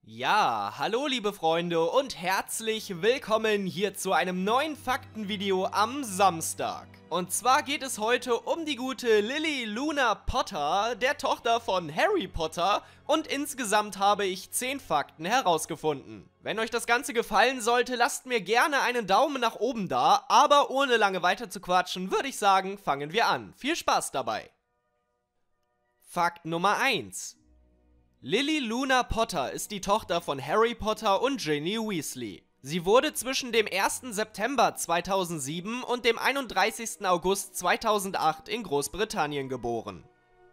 Ja, hallo liebe Freunde und herzlich willkommen hier zu einem neuen Faktenvideo am Samstag. Und zwar geht es heute um die gute Lily Luna Potter, der Tochter von Harry Potter, und insgesamt habe ich 10 Fakten herausgefunden. Wenn euch das Ganze gefallen sollte, lasst mir gerne einen Daumen nach oben da, aber ohne lange weiter zu quatschen, würde ich sagen, fangen wir an. Viel Spaß dabei! Fakt Nummer 1: Lily Luna Potter ist die Tochter von Harry Potter und Ginny Weasley. Sie wurde zwischen dem 1. September 2007 und dem 31. August 2008 in Großbritannien geboren.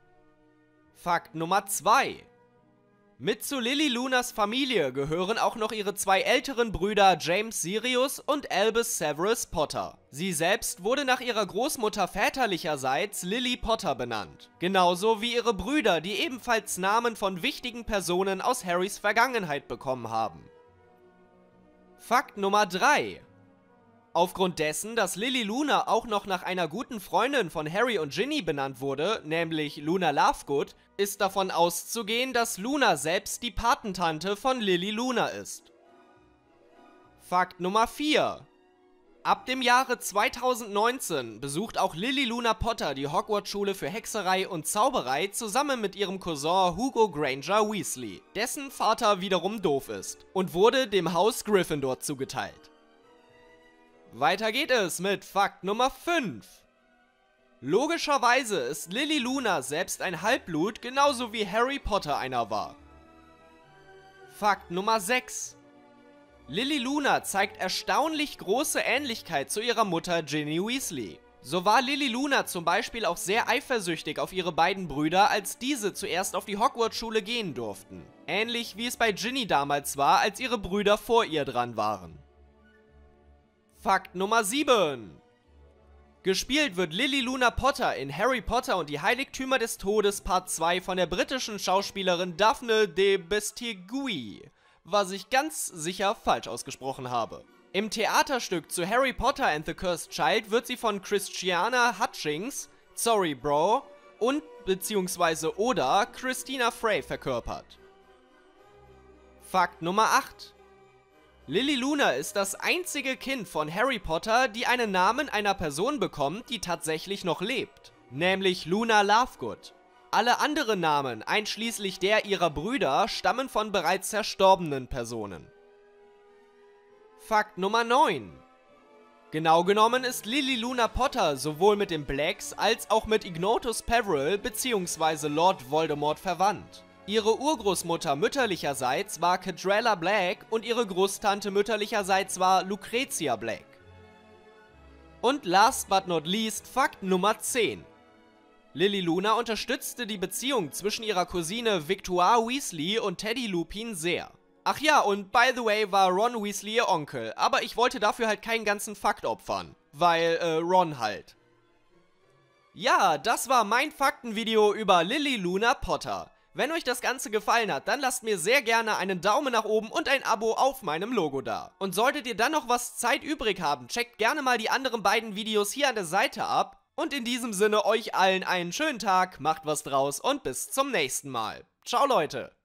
Fakt Nummer 2: Mit zu Lily Lunas Familie gehören auch noch ihre 2 älteren Brüder James Sirius und Albus Severus Potter. Sie selbst wurde nach ihrer Großmutter väterlicherseits Lily Potter benannt. Genauso wie ihre Brüder, die ebenfalls Namen von wichtigen Personen aus Harrys Vergangenheit bekommen haben. Fakt Nummer 3: Aufgrund dessen, dass Lily Luna auch noch nach einer guten Freundin von Harry und Ginny benannt wurde, nämlich Luna Lovegood, ist davon auszugehen, dass Luna selbst die Patentante von Lily Luna ist. Fakt Nummer 4: Ab dem Jahre 2019 besucht auch Lily Luna Potter die Hogwarts-Schule für Hexerei und Zauberei zusammen mit ihrem Cousin Hugo Granger Weasley, dessen Vater wiederum doof ist, und wurde dem Haus Gryffindor zugeteilt. Weiter geht es mit Fakt Nummer 5. Logischerweise ist Lily Luna selbst ein Halbblut, genauso wie Harry Potter einer war. Fakt Nummer 6. Lily Luna zeigt erstaunlich große Ähnlichkeit zu ihrer Mutter Ginny Weasley. So war Lily Luna zum Beispiel auch sehr eifersüchtig auf ihre beiden Brüder, als diese zuerst auf die Hogwarts-Schule gehen durften. Ähnlich wie es bei Ginny damals war, als ihre Brüder vor ihr dran waren. Fakt Nummer 7. Gespielt wird Lily Luna Potter in Harry Potter und die Heiligtümer des Todes Part 2 von der britischen Schauspielerin Daphne de Bestigui, was ich ganz sicher falsch ausgesprochen habe. Im Theaterstück zu Harry Potter and the Cursed Child wird sie von Christiana Hutchings, sorry bro, und oder Christina Frey verkörpert. Fakt Nummer 8. Lily Luna ist das einzige Kind von Harry Potter, die einen Namen einer Person bekommt, die tatsächlich noch lebt, nämlich Luna Lovegood. Alle anderen Namen, einschließlich der ihrer Brüder, stammen von bereits verstorbenen Personen. Fakt Nummer 9. Genau genommen ist Lily Luna Potter sowohl mit den Blacks als auch mit Ignotus Peverell bzw. Lord Voldemort verwandt. Ihre Urgroßmutter mütterlicherseits war Cadrella Black und ihre Großtante mütterlicherseits war Lucretia Black. Und last but not least Fakt Nummer 10. Lily Luna unterstützte die Beziehung zwischen ihrer Cousine Victoire Weasley und Teddy Lupin sehr. Ach ja, und by the way war Ron Weasley ihr Onkel, aber ich wollte dafür halt keinen ganzen Fakt opfern, weil Ron halt. Ja, das war mein Faktenvideo über Lily Luna Potter. Wenn euch das Ganze gefallen hat, dann lasst mir sehr gerne einen Daumen nach oben und ein Abo auf meinem Logo da. Und solltet ihr dann noch was Zeit übrig haben, checkt gerne mal die anderen beiden Videos hier an der Seite ab. Und in diesem Sinne euch allen einen schönen Tag, macht was draus und bis zum nächsten Mal. Ciao Leute!